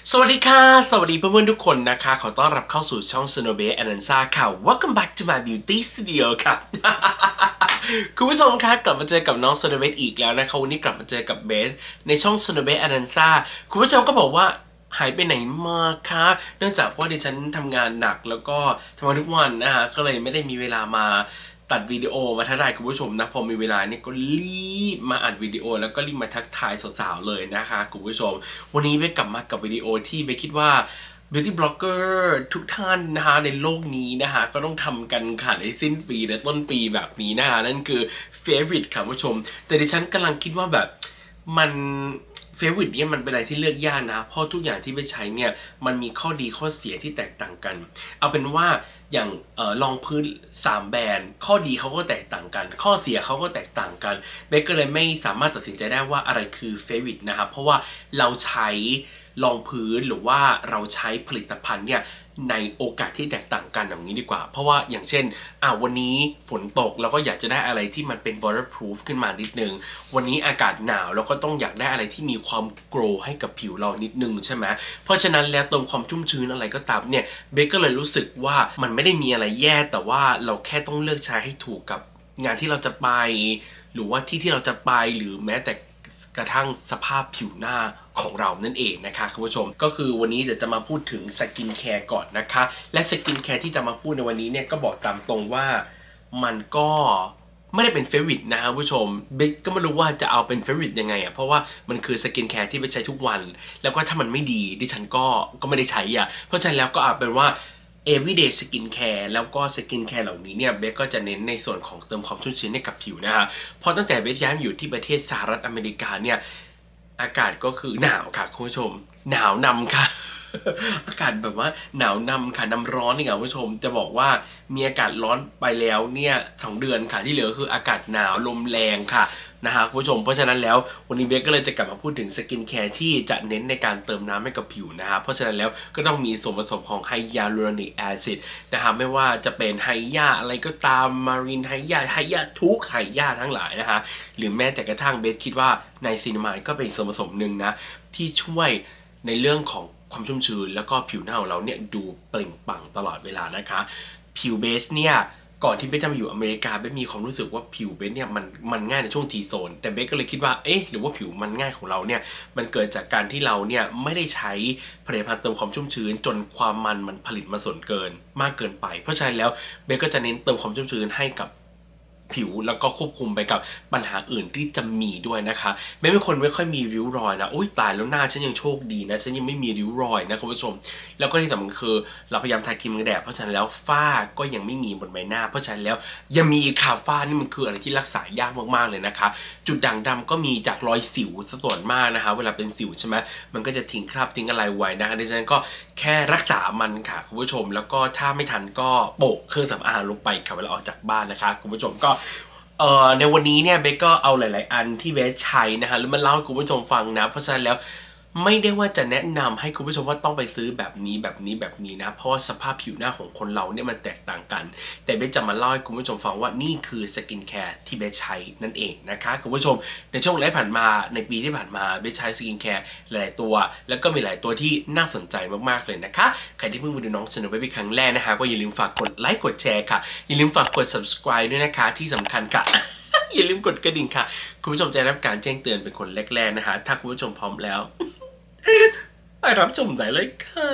สวัสดีค่ะสวัสดีเพื่อนๆทุกคนนะคะขอต้อนรับเข้าสู่ช่อง Sonobe Anansa ค่ะ Welcome back to my beauty studio ค่ะ คุณผู้ชมคะกลับมาเจอกับน้อง Sonobe อีกแล้วนะคะวันนี้กลับมาเจอกับเบสในช่อง Sonobe Anansa คุณผู้ชมก็บอกว่าหายไปไหนมาคะเนื่องจากว่าดิฉันทำงานหนักแล้วก็ทำงานทุกวันนะคะก็เลยไม่ได้มีเวลามาตัดวิดีโอมาทักทายคุณผู้ชมนะพอมีเวลาเนี่ยก็รีบมาอัดวิดีโอแล้วก็รีบมาทักทายสาวๆเลยนะคะคุณผู้ชมวันนี้เบสกลับมากับวิดีโอที่เบสคิดว่า Beauty Blogger ทุกท่านนะคะในโลกนี้นะคะก็ต้องทำกันค่ะในสิ้นปีและต้นปีแบบนี้นะคะนั่นคือ Favorite ค่ะคุณผู้ชมแต่ดิฉันกำลังคิดว่าแบบมันเฟเวอร์เนี่ยมันเป็นอะไรที่เลือกยากนะเพราะทุกอย่างที่ไปใช้เนี่ยมันมีข้อดีข้อเสียที่แตกต่างกันเอาเป็นว่าอย่างรองพื้น3แบรนด์ข้อดีเขาก็แตกต่างกันข้อเสียเขาก็แตกต่างกันเบสก็เลยไม่สามารถตัดสินใจได้ว่าอะไรคือเฟเวอร์นะครับเพราะว่าเราใช้รองพื้นหรือว่าเราใช้ผลิตภัณฑ์เนี่ยในโอกาสที่แตกต่างกันอย่างนี้ดีกว่าเพราะว่าอย่างเช่นวันนี้ฝนตกแล้วก็อยากจะได้อะไรที่มันเป็น waterproof ขึ้นมานิดนึงวันนี้อากาศหนาวแล้วก็ต้องอยากได้อะไรที่มีความโกลว์ให้กับผิวเรานิดนึงใช่ไหมเพราะฉะนั้นแล้วเติมความชุ่มชื้นอะไรก็ตามเนี่ยเบคก็เลยรู้สึกว่ามันไม่ได้มีอะไรแย่แต่ว่าเราแค่ต้องเลือกใช้ให้ถูกกับงานที่เราจะไปหรือว่าที่เราจะไปหรือแม้แต่กระทั่งสภาพผิวหน้าของเรานั่นเองนะคะคุณผู้ชมก็คือวันนี้เดี๋ยวจะมาพูดถึงสกินแคร์ก่อนนะคะและสกินแคร์ที่จะมาพูดในวันนี้เนี่ยก็บอกตามตรงว่ามันก็ไม่ได้เป็นเฟเวอร์นะครับผู้ชมเบคก็ไม่รู้ว่าจะเอาเป็นเฟเวอร์ยังไงเพราะว่ามันคือสกินแคร์ที่ไปใช้ทุกวันแล้วก็ถ้ามันไม่ดีดิฉันก็ไม่ได้ใช้เพราะฉะนั้นแล้วก็อาจเป็นว่าeveryday skin care แล้วก็ skin care เหล่านี้เนี่ยเบสก็จะเน้นในส่วนของเติมความชุ่มชื้นให้กับผิวนะฮะเพราะตั้งแต่เบสย้ายมาอยู่ที่ประเทศสหรัฐอเมริกาเนี่ยอากาศก็คือหนาวค่ะคุณผู้ชมหนาวนำค่ะ อากาศแบบว่าหนาวนำค่ะน้ำร้อนนี่ค่ะคุณผู้ชมจะบอกว่ามีอากาศร้อนไปแล้วเนี่ย2 เดือนค่ะที่เหลือคืออากาศหนาวลมแรงค่ะนะฮะคุณผู้ชมเพราะฉะนั้นแล้ววันนี้เบสก็เลยจะกลับมาพูดถึงสกินแคร์ที่จะเน้นในการเติมน้ำให้กับผิวนะฮะเพราะฉะนั้นแล้วก็ต้องมีส่วนผสมของไฮยาลูรอนิกแอซิดนะฮะไม่ว่าจะเป็นไฮยาอะไรก็ตามมารีนไฮยาทุกไฮยาทั้งหลายนะฮะหรือแม้แต่กระทั่งเบสคิดว่าในซินามายก็เป็นส่วนผสมหนึ่งนะที่ช่วยในเรื่องของความชุ่มชื้นแล้วก็ผิวหน้าของเราเนี่ยดูเปล่งปลั่งตลอดเวลานะคะผิวเบสเนี่ยก่อนที่เบสจะมาอยู่อเมริกาเบสมีความรู้สึกว่าผิวเบสเนี่ยมันง่ายในช่วงทีโซนแต่เบสก็เลยคิดว่าหรือว่าผิวมันง่ายของเราเนี่ยมันเกิดจากการที่เราเนี่ยไม่ได้ใช้ผลิตภัณฑ์เติมความชุ่มชื้นจนความมันผลิตมาส่วนเกินมากเกินไปเพราะฉะนั้นแล้วเบสก็จะเน้นเติมความชุ่มชื้นให้กับผิวแล้วก็ควบคุมไปกับปัญหาอื่นที่จะมีด้วยนะคะไม่เป็นคนไม่ค่อยมีริ้วรอยนะอุ้ยตายแล้วหน้าฉันยังโชคดีนะฉันยังไม่มีริ้วรอยนะคุณผู้ชมแล้วก็ที่สำคัญคือเราพยายามทาครีมกันแดดเพราะฉะนั้นแล้วฝ้าก็ยังไม่มีบนใบหน้าเพราะฉะนั้นแล้วยังมีค่ะฝ้านี่มันคืออะไรที่รักษายากมากๆเลยนะคะจุดด่างดำก็มีจากรอยสิวส่วนมากนะคะเวลาเป็นสิวใช่ไหมมันก็จะทิ้งคราบทิ้งอะไรไว้นะคะดิฉันก็แค่รักษามันค่ะคุณผู้ชมแล้วก็ถ้าไม่ทันก็โปะเครื่องสำอางลงไปค่ะเวลาออกจากบ้านนะคะคุณผู้ชมก็ในวันนี้เนี่ยเบสก็เอาหลายๆอันที่เบสใช้นะคะแล้วมาเล่าให้คุณผู้ชมฟังนะเพราะฉะนั้นแล้วไม่ได้ว่าจะแนะนำให้คุณผู้ชมว่าต้องไปซื้อแบบนี้นะเพราะว่าสภาพผิวหน้าของคนเราเนี่ยมันแตกต่างกันแต่เบสจะมาเล่าให้คุณผู้ชมฟังว่านี่คือสกินแคร์ที่เบสใช้นั่นเองนะคะคุณผู้ชมในช่วงแรกผ่านมาในปีที่ผ่านมาเบสใช้สกินแคร์หลายตัวแล้วก็มีหลายตัวที่น่าสนใจมากๆเลยนะคะใครที่เพิ่งมาดูน้องSonobeเป็นครั้งแรกนะคะก็อย่าลืมฝากกดไลค์กดแชร์ค่ะอย่าลืมฝากกด subscribe ด้วยนะคะที่สำคัญค่ะ อย่าลืมกดกระดิ่งค่ะคุณผู้ชมจะได้รับการแจ้งเตือนเป็นคนแรกๆนะคะถ้าคุณผู้ชมพร้อมแล้ว ไปรับชมได้เลยค่ะ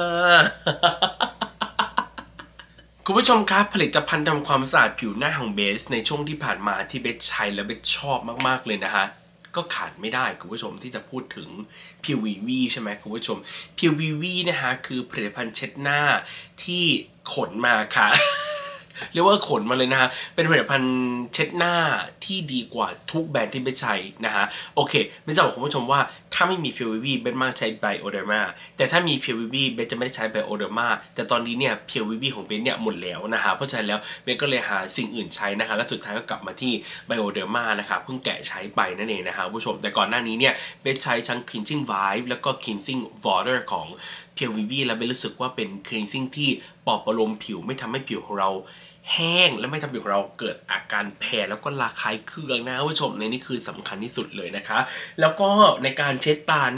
คุณผู้ชมครับผลิตภัณฑ์ทำความสะอาดผิวหน้าของเบสในช่วงที่ผ่านมาที่เบสใช้และเบสชอบมากๆเลยนะฮะก็ขาดไม่ได้คุณผู้ชมที่จะพูดถึง PVV ใช่ไหมคุณผู้ชม PVV นะฮะคือผลิตภัณฑ์เช็ดหน้าที่ขนมาค่ะ เรียกว่าขนมาเลยนะฮะเป็นผลิตภัณฑ์เช็ดหน้าที่ดีกว่าทุกแบรนด์ที่เบสใช้นะฮะโอเคไม่จะบอกคุณผู้ชมว่าถ้าไม่มี PVV เบสมักใช้ Bioderma แต่ถ้ามี PVV เบสจะไม่ได้ใช้ Bioderma แต่ตอนนี้เนี่ย PVV ของเบสเนี่ยหมดแล้วนะฮะเพราะฉะนั้นแล้วเบสก็เลยหาสิ่งอื่นใช้นะคะและสุดท้ายก็กลับมาที่ Bioderma นะคะเพิ่งแกะใช้ไปนั่นเองนะฮะผู้ชมแต่ก่อนหน้านี้เนี่ยเบสใช้ทั้ง Cleansing Vibe แล้วก็ Cleansing Water ของ PVV แล้วเบสรู้สึกว่าเป็น Cleansing ที่ปลอบประโลมผิวไม่ทำให้ผิวของเราแห้งและไม่ทำให้เราเกิดอาการแพ้แล้วก็ระคายเคืองนะผู้ชมในนี่คือสำคัญที่สุดเลยนะคะแล้วก็ในการเช็ดตาเนี่ย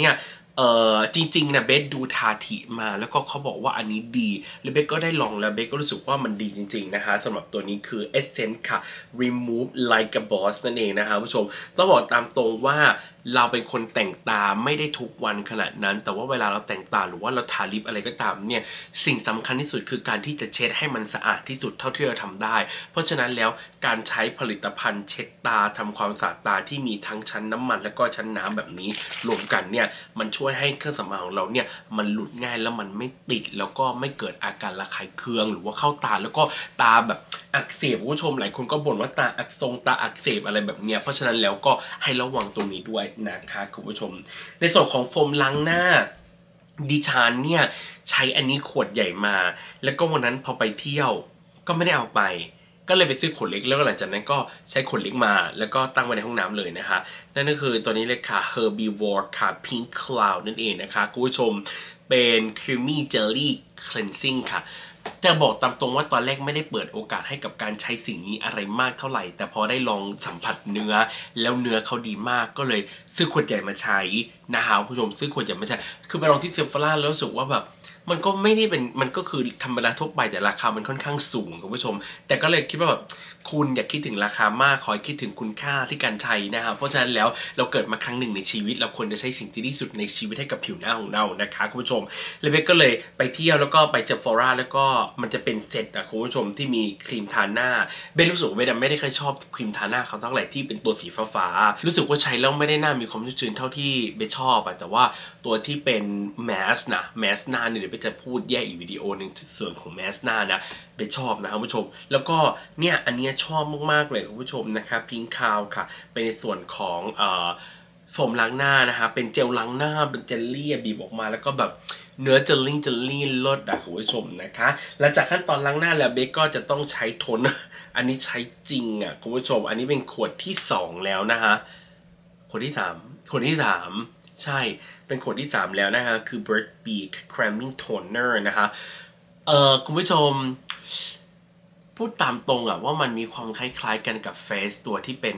จริงๆนะเบสดูทาทิมาแล้วก็เขาบอกว่าอันนี้ดีแล้วเบสก็ได้ลองแล้วเบสก็รู้สึกว่ามันดีจริงๆนะคะสำหรับตัวนี้คือ Essence ค่ะ Remove Like a Boss นั่นเองนะคะผู้ชมต้องบอกตามตรงว่าเราเป็นคนแต่งตาไม่ได้ทุกวันขนาดนั้นแต่ว่าเวลาเราแต่งตาหรือว่าเราทาลิปอะไรก็ตามเนี่ยสิ่งสำคัญที่สุดคือการที่จะเช็ดให้มันสะอาดที่สุดเท่าที่เราทำได้เพราะฉะนั้นแล้วการใช้ผลิตภัณฑ์เช็ดตาทำความสะอาดตาที่มีทั้งชั้นน้ำมันและก็ชั้นน้ำแบบนี้รวมกันเนี่ยมันช่วยให้เครื่องสำอางของเราเนี่ยมันหลุดง่ายแล้วมันไม่ติดแล้วก็ไม่เกิดอาการระคายเคืองหรือว่าเข้าตาแล้วก็ตาแบบอักเสบผู้ชมหลายคนก็บ่นว่าตาอักเสบอะไรแบบเนี้ยเพราะฉะนั้นแล้วก็ให้ระวังตรงนี้ด้วยนะคะคุณผู้ชมในส่วนของโฟมล้างหน้าดิฉันเนี่ยใช้อันนี้ขวดใหญ่มาแล้วก็วันนั้นพอไปเที่ยวก็ไม่ได้เอาไปก็เลยไปซื้อขวดเล็กแล้วหลังจากนั้นก็ใช้ขวดเล็กมาแล้วก็ตั้งไว้ในห้องน้ำเลยนะคะนั่นก็คือตัวนี้เลยค่ะ Herbivore ค่ะ Pink Cloud นั่นเองนะคะคุณผู้ชมเป็น Creamy Jelly Cleansing ค่ะจะบอกตามตรงว่าตอนแรกไม่ได้เปิดโอกาสให้กับการใช้สิ่งนี้อะไรมากเท่าไหร่แต่พอได้ลองสัมผัสเนื้อแล้วเนื้อเขาดีมากก็เลยซื้อขวดใหญ่มาใช้นะคะคุณผู้ชมซื้อขวดใหญ่มาใช้คือไปลองที่เซฟล่าแล้วรู้สึกว่าแบบมันก็ไม่ได้เป็นมันก็คือธรรมดาทั่วไปแต่ราคามันค่อนข้างสูงคุณผู้ชมแต่ก็เลยคิดว่าแบบคุณอย่าคิดถึงราคามากขอคิดถึงคุณค่าที่การใช้นะครับเพราะฉะนั้นแล้วเราเกิดมาครั้งหนึ่งในชีวิตเราควรจะใช้สิ่งที่ดีที่สุดในชีวิตให้กับผิวหน้าของเรานะคะคุณผู้ชมเลยเบสก็เลยไปเที่ยวแล้วก็ไปเซฟล่าแล้วก็มันจะเป็นเซตอะคุณผู้ชมที่มีครีมทาหน้าเบสรู้สึกว่าเบสไม่ได้ค่อยชอบครีมทาหน้าเขาเท่าไหร่ที่เป็นตัวสีฟ้าๆรู้สึกว่าใช้แล้วไม่ได้หน้ามีความชุ่มชื้นเท่าที่เบสชอบอะแต่ว่าตัวที่เป็นแมสหน้าเนี่ยเดี๋ยวเบสจะพูดแยกอีกวิดีโอนึงส่วนของแมสหน้านะเบสชอบนะครับคุณผู้ชมแล้วก็เนี่ยอันนี้ชอบมากๆเลยคุณผู้ชมนะครับพิงคาวค่ะเป็นในส่วนของโฟมล้างหน้านะคะเป็นเจลล้างหน้าเป็นเจลลี่บีบออกมาแล้วก็แบบเนื้อเจลลี่ลดอะคุณผู้ชมนะคะหลังจากขั้นตอนล้างหน้าแล้วเบสก็จะต้องใช้โทนอันนี้ใช้จริงอะคุณผู้ชมอันนี้เป็นขวดที่2แล้วนะคะขวดที่3ใช่เป็นขวดที่3แล้วนะคะคือ Bird Beak Cramming Toner นะคะคุณผู้ชมพูดตามตรงอะว่ามันมีความคล้ายๆกันกับเฟสตัวที่เป็น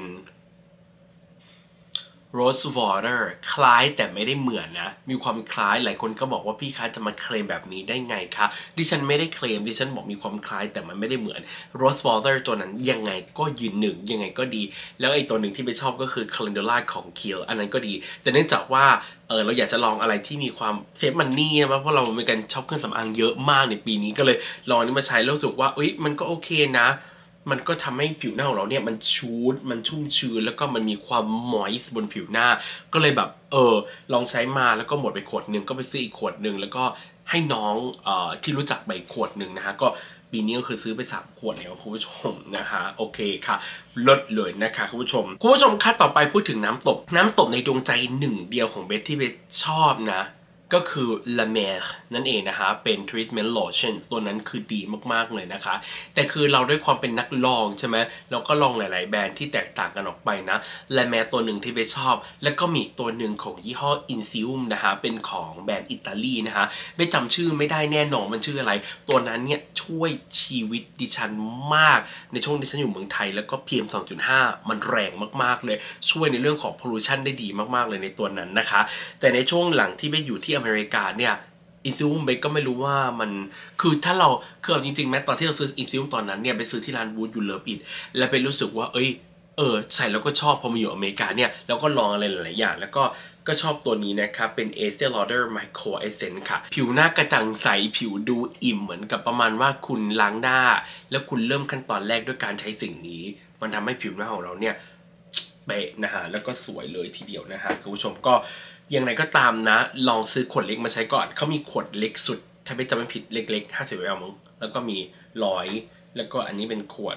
Rose Water คล้ายแต่ไม่ได้เหมือนนะมีความคล้ายหลายคนก็บอกว่าพี่คะจะมาเคลมแบบนี้ได้ไงคะดิฉันไม่ได้เคลมดิฉันบอกมีความคล้ายแต่มันไม่ได้เหมือน Rose Water ตัวนั้นยังไงก็ยืนหนึ่งยังไงก็ดีแล้วไอ้ตัวหนึ่งที่ไปชอบก็คือ Calendula ของ Kiehl อันนั้นก็ดีแต่เนื่องจากว่าเราอยากจะลองอะไรที่มีความเซฟมันนี่นะเพราะเราเป็นการช็อปเครื่องสำอางเยอะมากในปีนี้ก็เลยลองนี้มาใช้แล้วรู้สึกว่ามันก็โอเคนะมันก็ทำให้ผิวหน้าของเราเนี่ยมันชูดมันชุ่มชื้นแล้วก็มันมีความมอยส์บนผิวหน้าก็เลยแบบลองใช้มาแล้วก็หมดไปขวดหนึ่งก็ไปซื้ออีกขวดหนึ่งแล้วก็ให้น้องที่รู้จักไปขวดหนึ่งนะฮะก็ปีนี้ก็คือซื้อไป3ขวดแล้วคุณผู้ชมนะคะโอเคค่ะลดเลยนะคะคุณผู้ชมค่ะต่อไปพูดถึงน้ำตบในดวงใจหนึ่งเดียวของเบสที่เบสชอบนะก็คือ La Mer นั่นเองนะคะเป็น treatment lotion ตัวนั้นคือดีมากๆเลยนะคะแต่คือเราด้วยความเป็นนักลองใช่ไหมเราก็ลองหลายๆแบรนด์ที่แตกต่างกันออกไปนะ La Mer ตัวหนึ่งที่เบสชอบแล้วก็มีอีกตัวหนึ่งของยี่ห้อ Insium นะคะเป็นของแบรนด์อิตาลีนะคะเบสจำชื่อไม่ได้แน่นอนมันชื่ออะไรตัวนั้นเนี่ยช่วยชีวิตดิฉันมากในช่วงดิฉันอยู่เมืองไทยแล้วก็ PM 2.5 มันแรงมากๆเลยช่วยในเรื่องของ pollution ได้ดีมากๆเลยในตัวนั้นนะคะแต่ในช่วงหลังที่เบสอยู่ที่อเมริกาเนี่ยอินซิวมเบสก็ไม่รู้ว่ามันคือถ้าเราคือเอาจริงๆแม้ตอนที่เราซื้ออินซิวมตอนนั้นเนี่ยไปซื้อที่ร้านวูดยูเลิฟอิทแล้วเป็นรู้สึกว่าใส่แล้วก็ชอบพอมาอยู่อเมริกาเนี่ยแล้วก็ลองอะไรหลายๆอย่างแล้วก็ชอบตัวนี้นะครับเป็น Estee Lauder Micro Essence ค่ะผิวหน้ากระจ่างใสผิวดูอิ่มเหมือนกับประมาณว่าคุณล้างหน้าแล้วคุณเริ่มขั้นตอนแรกด้วยการใช้สิ่งนี้มันทำให้ผิวหน้าของเราเนี่ยเป๊ะนะฮะแล้วก็สวยเลยทีเดียวนะฮะคุณผู้ชมก็อย่างไรก็ตามนะลองซื้อขวดเล็กมาใช้ก่อนเขามีขวดเล็กสุดถ้าไม่จำไม่ผิดเล็กๆ50 ml มั้งแล้วก็มี100แล้วก็อันนี้เป็นขวด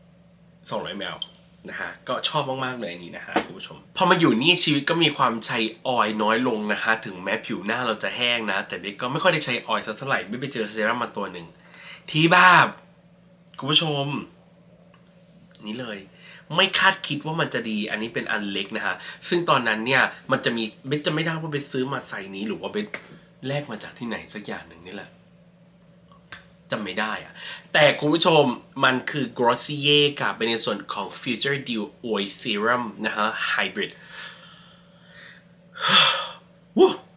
200 ml นะฮะก็ชอบมากๆเลยนี่นะฮะคุณผู้ชมพอมาอยู่นี่ชีวิตก็มีความใช้ออยล์น้อยลงนะฮะถึงแม้ผิวหน้าเราจะแห้งนะแต่เบสก็ไม่ค่อยได้ใช้ออยล์สักเท่าไหร่ไม่ไปเจอเซรั่มมาตัวหนึ่งที่แบบคุณผู้ชมนี่เลยไม่คาดคิดว่ามันจะดีอันนี้เป็นอันเล็กนะฮะซึ่งตอนนั้นเนี่ยมันจะมีเบสจะไม่ได้ว่าเบสซื้อมาใส่นี้หรือว่าเบสแลกมาจากที่ไหนสักอย่างหนึ่งนี่แหละจำไม่ได้อะแต่คุณผู้ชมมันคือ Glossier ค่ะเป็นในส่วนของ Future Dew Oil Serum นะฮะ Hybrid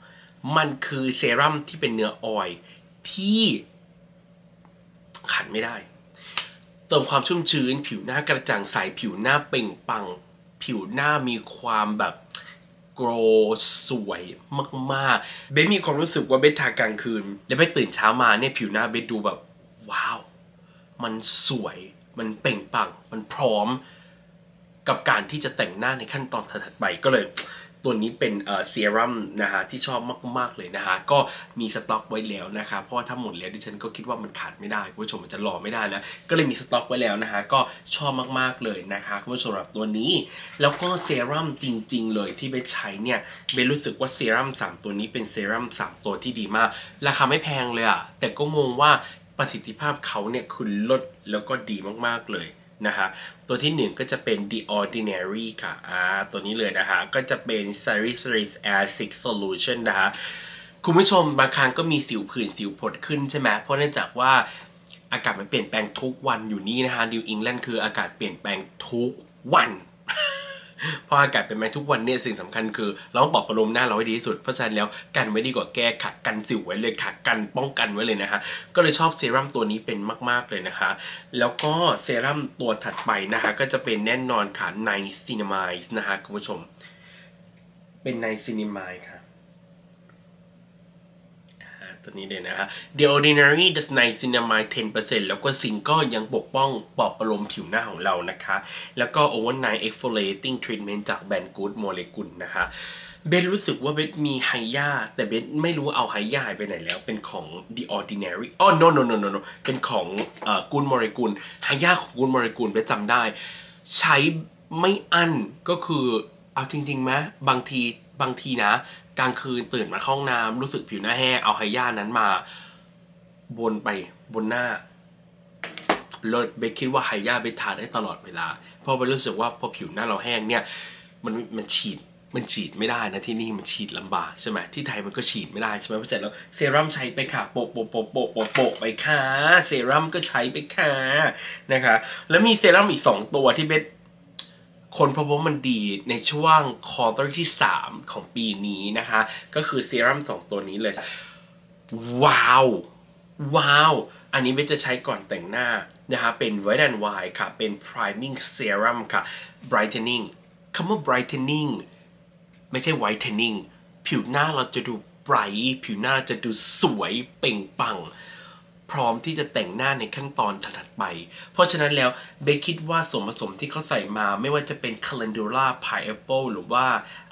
มันคือเซรั่มที่เป็นเนื้อออยล์ที่ขัดไม่ได้เติมความชุ่มชื้นผิวหน้ากระจ่างใสผิวหน้าเปล่งปลั่งผิวหน้ามีความแบบโกลสวยมากๆเบสมีความรู้สึกว่าเบสทากลางคืนแล้วเบสตื่นเช้ามาเนี่ยผิวหน้าเบสดูแบบว้าวมันสวยมันเปล่งปลั่งมันพร้อมกับการที่จะแต่งหน้าในขั้นตอนถัดไปก็เลยตัวนี้เป็นเซรั่มนะฮะที่ชอบมากๆเลยนะฮะก็มีสต็อกไว้แล้วนะคะเพราะว่าถ้าหมดแล้วดิฉันก็คิดว่ามันขาดไม่ได้คุณผู้ชมมันจะรอไม่ได้แล้วก็เลยมีสต็อกไว้แล้วนะคะก็ชอบมากๆเลยนะคะคุณผู้ชมสำหรับตัวนี้แล้วก็เซรั่มจริงๆเลยที่เบสใช้เนี่ยเบสรู้สึกว่าเซรั่ม3ตัวนี้เป็นเซรั่ม3ตัวที่ดีมากราคาไม่แพงเลยอะแต่ก็งงว่าประสิทธิภาพเขาเนี่ยคือลดแล้วก็ดีมากๆเลยนะคะตัวที่1ก็จะเป็น The Ordinary ค่ะตัวนี้เลยนะคะก็จะเป็น Salicylic Acid Solution นะคะคุณผู้ชมบางครั้งก็มีสิวผื่นสิวผดขึ้นใช่ไหมเพราะเนื่องจากว่าอากาศมันเปลี่ยนแปลงทุกวันอยู่นี่นะคะนิวอิงแลนด์คืออากาศเปลี่ยนแปลงทุกวันพออากาศเป็นไปทุกวันเนี่ยสิ่งสำคัญคือเราต้องปลอบประโลมหน้าเราให้ดีที่สุดเพราะฉะนั้นแล้วกันไว้ดีกว่าแก้ค่ะกันสิวไว้เลยค่ะกันป้องกันไว้เลยนะคะก็เลยชอบเซรั่มตัวนี้เป็นมากๆเลยนะคะแล้วก็เซรั่มตัวถัดไปนะคะก็จะเป็นแน่นอนค่ะNiacinamideนะคะคุณผู้ชมเป็น Niacinamide ค่ะตัวนี้เลยนะฮะ The Ordinary The Niacinamide 10% แล้วก็ซิงก็ยังปกป้องปลอบประโลมผิวหน้าของเรานะคะแล้วก็ Overnight Exfoliating Treatment จากแบรนด์ Good Molecule นะคะเบสรู้สึกว่าเบสมีไฮยาแต่เบสไม่รู้เอาไฮยาไปไหนแล้วเป็นของ The Ordinary no เป็นของ Good Molecule ไฮยาของ Good Molecule เบสจำได้ใช้ไม่อั้นก็คือเอาจริงๆไหมบางทีนะกลางคืนตื่นมาเข้าห้องน้ำรู้สึกผิวหน้าแห้งเอาไฮยานั้นมาบนหน้าเลิศเบคคิดว่าไฮยาเบทาได้ตลอดเวลาเพราะเบรู้สึกว่าพอผิวหน้าเราแห้งเนี่ยมันฉีดไม่ได้นะที่นี่มันฉีดลำบากใช่ไหมที่ไทยมันก็ฉีดไม่ได้ใช่ไหมเพราะฉะนั้นแล้วเซรั่มใช้ไปค่ะโปะไปค่ะเซรั่มก็ใช้ไปค่ะนะคะแล้วมีเซรั่มอีก2ตัวที่เบสคนพบว่ามันดีในช่วงควอเตอร์ที่3ของปีนี้นะคะก็คือเซรั่ม2ตัวนี้เลยว้าวอันนี้เบสจะใช้ก่อนแต่งหน้านะคะเป็น Wet n Wild ค่ะเป็น priming serum ค่ะ brightening คำว่า brightening ไม่ใช่ whitening ผิวหน้าเราจะดู bright ผิวหน้าจะดูสวยเปล่งปลั่งพร้อมที่จะแต่งหน้าในขั้นตอนถัดไปเพราะฉะนั้นแล้วเบสคิดว่าส่วนผสมที่เขาใส่มาไม่ว่าจะเป็น calendula pineapple หรือว่า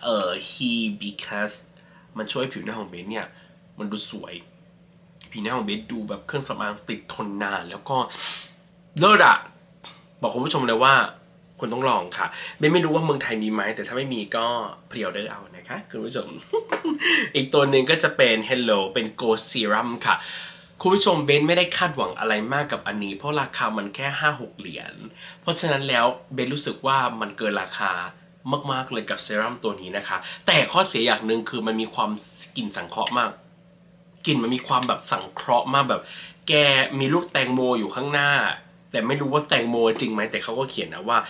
hibiscus มันช่วยผิวหน้าของเบสเนี่ยมันดูสวยผิวหน้าของเบสดูแบบเครื่องสำอางติดทนนานแล้วก็เลิศอะบอกคุณผู้ชมเลยว่าคุณต้องลองค่ะเบสไม่รู้ว่าเมืองไทยมีไหมแต่ถ้าไม่มีก็พรีออเดอร์เอานะคะคุณผู้ชม อีกตัวหนึ่งก็จะเป็น Hello เป็น Ghost Serum ค่ะคุณผู้ชมเบนไม่ได้คาดหวังอะไรมากกับอันนี้เพราะราคามันแค่ 5-6 เหรียญเพราะฉะนั้นแล้วเบนรู้สึกว่ามันเกินราคามากๆเลยกับเซรั่มตัวนี้นะคะแต่ข้อเสียอย่างหนึ่งคือมันมีความกลิ่นสังเคราะห์มากกลิ่นมันมีความแบบสังเคราะห์มากแบบแกมีลูกแตงโมอยู่ข้างหน้าแต่ไม่รู้ว่าแตงโมจริงไหมแต่เขาก็เขียนนะว่า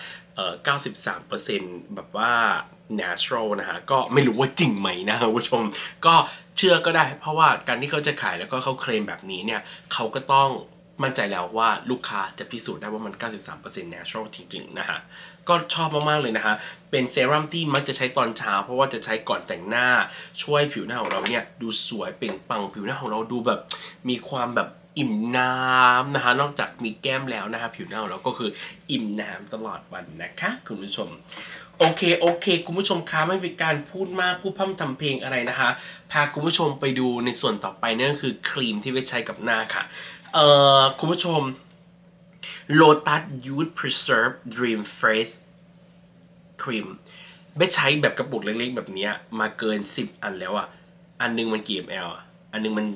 93% แบบว่า natural นะฮะก็ไม่รู้ว่าจริงไหมนะคุณผู้ชมก็เชื่อก็ได้เพราะว่าการที่เขาจะขายแล้วก็เขาเคลมแบบนี้เนี่ยเขาก็ต้องมั่นใจแล้วว่าลูกค้าจะพิสูจน์ได้ว่ามัน 93% natural จริงๆนะฮะก็ชอบมากๆเลยนะฮะเป็นเซรั่มที่มักจะใช้ตอนเช้าเพราะว่าจะใช้ก่อนแต่งหน้าช่วยผิวหน้าของเราเนี่ยดูสวยเปล่งปลั่งผิวหน้าของเราดูแบบมีความแบบอิ่มน้ำนะคะนอกจากมีแก้มแล้วนะคะผิวหน้าของเราก็คืออิ่มน้ำตลอดวันนะคะคุณผู้ชมโอเคคุณผู้ชมคะไม่เป็นการพูดมากพูดพร่ำทำเพลงอะไรนะคะพาคุณผู้ชมไปดูในส่วนต่อไปนั่นก็คือครีมที่ไว้ใช้กับหน้าค่ะคุณผู้ชม Lotus Youth Preserve Dream Fresh ครีมไม่ใช้แบบกระปุกเล็กๆแบบนี้มาเกิน10 อันแล้วอ่ะอันนึงมันกี่ ml อ่ะอันนึงมัน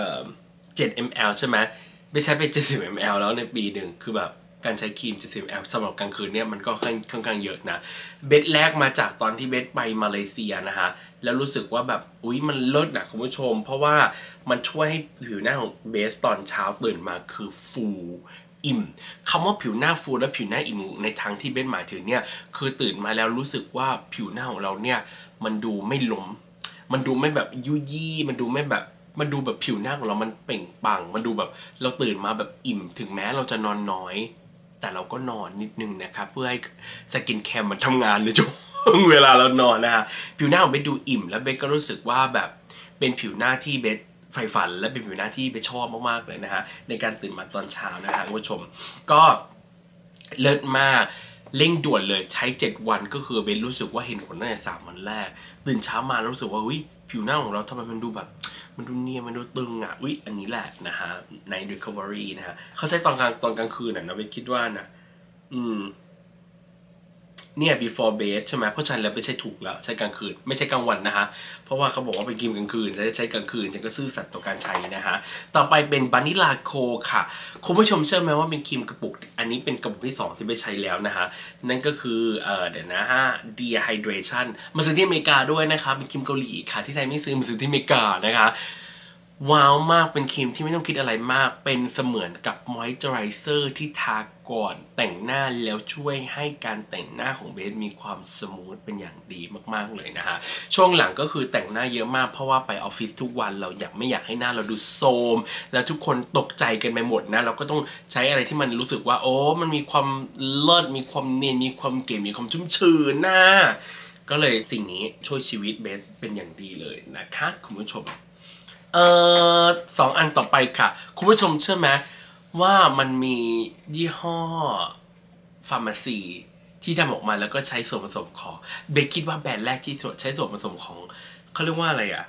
7 ml ใช่ไหมไม่ใช้ไป70 ml แล้วในปีหนึ่งคือแบบการใช้ครีม70 ml สำหรับกลางคืนเนี่ยมันก็ค่อนข้างเยอะนะเบสแรกมาจากตอนที่เบสไปมาเลเซียนะฮะแล้วรู้สึกว่าแบบอุ๊ยมันเลิศนะคุณผู้ชมเพราะว่ามันช่วยให้ผิวหน้าของเบสตอนเช้าตื่นมาคือฟูอิ่มคำว่าผิวหน้าฟูและผิวหน้าอิ่มในทางที่เบสหมายถึงเนี่ยคือตื่นมาแล้วรู้สึกว่าผิวหน้าของเราเนี่ยมันดูไม่ล้มมันดูไม่แบบยุยี่มันดูแบบผิวหน้าของเรามันเปล่งปลั่งมันดูแบบเราตื่นมาแบบอิ่มถึงแม้เราจะนอนน้อยแต่เราก็นอนนิดนึงนะครับเพื่อให้สกินแคร์มันทำงานในช่วงเวลาเรานอนนะฮะผิวหน้าของเบสดูอิ่มแล้วเบสก็รู้สึกว่าแบบเป็นผิวหน้าที่เบสใฝ่ฝันและเป็นผิวหน้าที่เบสชอบมากๆเลยนะฮะในการตื่นมาตอนเช้านะฮะคุณผู้ชมก็เลิศมากเร่งด่วนเลยใช้7 วันก็คือเบนรู้สึกว่าเห็นผลตั้งแต่3 วันแรกตื่นเช้ามารู้สึกว่าผิวหน้าของเราทำไมมันดูแบบมันดูเนียนมันดูตึงอ่ะอันนี้แหละนะฮะใน recovery นะฮะเขาใช้ตอนกลางคืนนะเบนคิดว่านะเนี่ย before bed ใช่ไหมเพราะฉะนั้นแล้วไม่ใช่ถูกแล้วใช้กลางคืนไม่ใช่กลางวันนะฮะเพราะว่าเขาบอกว่าเป็นครีมกลางคืนใช้กลางคืนฉันก็ซื่อสัตย์ต่อการใช้นะฮะต่อไปเป็นบานิลาโคค่ะคุณผู้ชมเชื่อไหมว่าเป็นครีมกระปุกอันนี้เป็นกระปุกที่2ที่ไปใช้แล้วนะฮะนั่นก็คือเดี๋ยวนะฮะ dehydration มาซื้อที่อเมริกาด้วยนะคะเป็นครีมเกาหลีค่ะที่ไทยไม่ซื้อมาซื้อที่อเมริกานะคะว้าวมากเป็นครีมที่ไม่ต้องคิดอะไรมากเป็นเสมือนกับมอยเจอไรเซอร์ที่ทาก่อนแต่งหน้าแล้วช่วยให้การแต่งหน้าของเบสมีความสมูทเป็นอย่างดีมากๆเลยนะฮะช่วงหลังก็คือแต่งหน้าเยอะมากเพราะว่าไปออฟฟิศทุกวันเราไม่อยากให้หน้าเราดูโทรมแล้วทุกคนตกใจกันไปหมดนะเราก็ต้องใช้อะไรที่มันรู้สึกว่าโอ้มันมีความเลิศมีความเนียนมีความเก๋มีความชุ่มชื้นนะก็เลยสิ่งนี้ช่วยชีวิตเบสเป็นอย่างดีเลยนะคะคุณผู้ชม2 อันต่อไปค่ะคุณผู้ชมเชื่อไหมว่ามันมียี่ห้อฟาร์มาซีที่ทำออกมาแล้วก็ใช้ส่วนผสมของเบสคิดว่าแบรนด์แรกที่ใช้ส่วนผสมของเขาเรียกว่าอะไรอ่ะ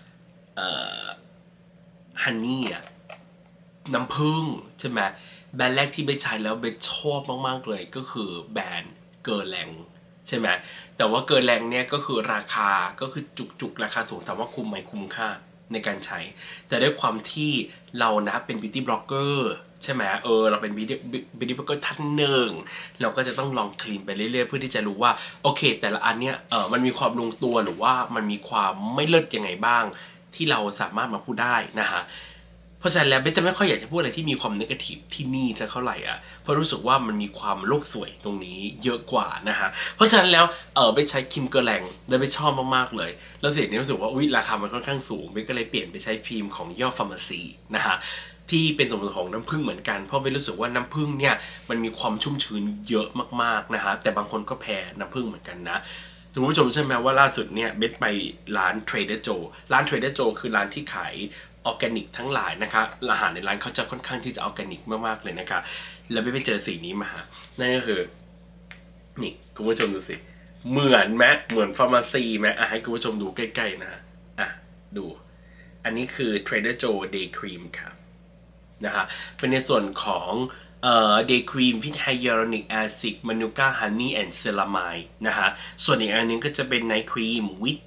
ฮันนี่อ่ะน้ำผึ้งใช่ไหมแบรนด์แรกที่เบสใช้แล้วเบสชอบมากๆเลยก็คือแบรนด์เกอร์แลงใช่ไหมแต่ว่าเกอร์แลงเนี่ยก็คือราคาก็คือจุกราคาสูงแต่ว่าคุ้มไหมคุ้มค่าในการใช้แต่ด้วยความที่เรานะเป็น beauty blogger ใช่ไหมเราเป็น beauty blogger ท่านหนึ่งเราก็จะต้องลองคลีนไปเรื่อยๆเพื่อที่จะรู้ว่าโอเคแต่ละอันเนี้ยมันมีความลงตัวหรือว่ามันมีความไม่เลิศยังไงบ้างที่เราสามารถมาพูดได้นะฮะเพราะฉะนั้นแล้วเบสจะไม่ค่อยอยากจะพูดอะไรที่มีความเนกาทีฟที่นี่จะเท่าไหร่อ่ะเพราะรู้สึกว่ามันมีความโลกสวยตรงนี้เยอะกว่านะฮะเพราะฉะนั้นแล้วเบสใช้คิมเกอร์แลงแล้วเบสชอบมากๆเลยแล้วเสร็จนี้รู้สึกว่าราคามันค่อนข้างสูงเบสก็เลยเปลี่ยนไปใช้ครีมของย่อฟาร์มาซีนะฮะที่เป็นส่วนผสมของน้ำผึ้งเหมือนกันเพราะเบสรู้สึกว่าน้ำผึ้งเนี่ยมันมีความชุ่มชื้นเยอะมากๆนะฮะแต่บางคนก็แพ้น้ำผึ้งเหมือนกันนะคุณผู้ชมใช่ไหมว่าล่าสุดเนี่ยเบสไปร้าน Trader Joe ร้าน Trader Joe คือร้านที่ขายออร์แกนิกทั้งหลายนะคะอาหารในร้านเขาจะค่อนข้างที่จะออร์แกนิกมากๆเลยนะคะแล้วไปเจอสิ่งนี้มานั่นก็คือนี่คุณผู้ชมดูสิเหมือนไหมเหมือนฟาร์มาซีไหมให้คุณผู้ชมดูใกล้ๆนะดูอันนี้คือ Trader Joe Day Cream ค่ะนะคะเป็นในส่วนของDay Cream with Hyaluronic Acid Manuka Honey and Ceramide นะคะส่วนอีกอันนึงก็จะเป็น Night Cream with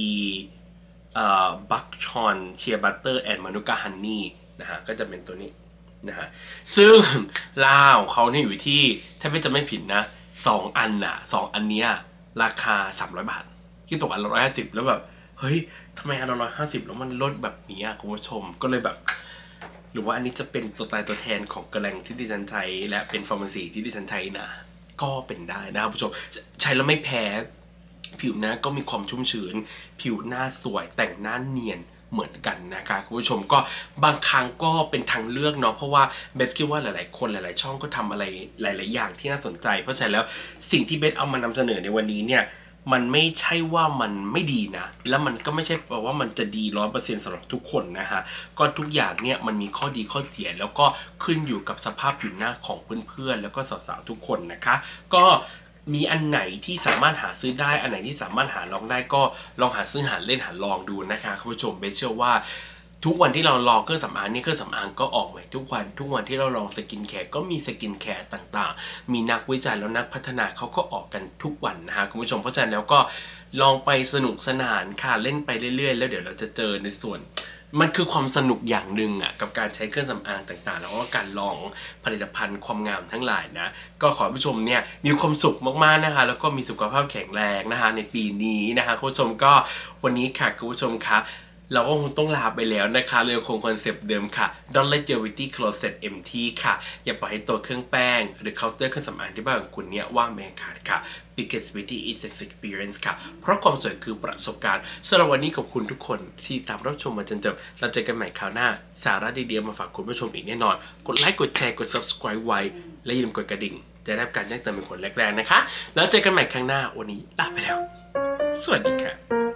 บัคชอนเชียร์บัตเตอร์แอนด์มานูกาฮันนี่นะฮะก็จะเป็นตัวนี้นะฮะซึ่งราคาของเขาเนี่ยอยู่ที่ถ้าไม่จะไม่ผิดนะ2 อันน่ะ2 อันเนี้ยราคา300 บาทที่ตกอันละ150แล้วแบบเฮ้ยทำไมอันละ150แล้วมันลดแบบนี้คุณผู้ชมก็เลยแบบหรือว่าอันนี้จะเป็นตัวตายตัวแทนของกระแลงที่ดิฉันใช้และเป็นฟาร์มาซีที่ดิฉันใช้นะก็เป็นได้นะครับผู้ชมใช้แล้วไม่แพ้ผิวหน้าก็มีความชุ่มชื้นผิวหน้าสวยแต่งหน้าเนียนเหมือนกันนะคะคุณผู้ชมก็บางครั้งก็เป็นทางเลือกเนาะเพราะว่าเบสคิดว่าหลายๆคนหลายๆช่องก็ทำอะไรหลายๆอย่างที่น่าสนใจเพราะฉะนั้นแล้วสิ่งที่เบสเอามานำเสนอในวันนี้เนี่ยมันไม่ใช่ว่ามันไม่ดีนะแล้วมันก็ไม่ใช่แปลว่ามันจะดี 100% สำหรับทุกคนนะฮะก็ทุกอย่างเนี่ยมันมีข้อดีข้อเสียแล้วก็ขึ้นอยู่กับสภาพผิวหน้าของเพื่อนๆแล้วก็สาวๆทุกคนนะคะก็มีอันไหนที่สามารถหาซื้อได้อันไหนที่สามารถหาลองได้ก็ลองหาซื้อหาเล่นหาลองดูนะคะคุณผู้ชมเบสเชื่อว่าทุกวันที่เราลองเครื่องสำอางนี่เครื่องสำอางก็ออกใหม่ทุกวันที่เราลองสกินแคร์ก็มีสกินแคร์ต่างๆมีนักวิจัยแล้วนักพัฒนาเขาก็ออกกันทุกวันนะฮะคุณผู้ชมเพราะฉะนั้นแล้วก็ลองไปสนุกสนานค่ะเล่นไปเรื่อยๆแล้วเดี๋ยวเราจะเจอในส่วนมันคือความสนุกอย่างหนึ่งกับการใช้เครื่องสำอางต่างๆแล้วก็การลองผลิตภัณฑ์ความงามทั้งหลายนะก็ขอผู้ชมเนี่ยมีความสุขมากๆนะคะแล้วก็มีสุขภาพแข็งแรงนะคะในปีนี้นะคะคุณผู้ชมก็วันนี้ค่ะคุณผู้ชมคะเราก็คงต้องลาไปแล้วนะคะเลยคงคอนเซปต์เดิมค่ะ Don't let your beauty closet empty ค่ะอย่าปล่อยให้ตัวเครื่องแป้งหรือเคาน์เตอร์เครื่องสำอางที่บ้านของคุณเนี่ยว่างไม่ขาดค่ะ because beauty is an experience ค่ะเพราะความสวยคือประสบการณ์สำหรับวันนี้ขอบคุณทุกคนที่ตามรับชมมาจนจบเราเจอกันใหม่คราวหน้าสาระดีๆมาฝากคุณผู้ชมอีกแน่นอนกดไลค์กดแชร์กด subscribe ไว้และอย่าลืมกดกระดิ่งจะได้รับการแจ้งเตือนเป็นคนแรกๆนะคะแล้วเจอกันใหม่ครั้งหน้าวันนี้ลาไปแล้วสวัสดีค่ะ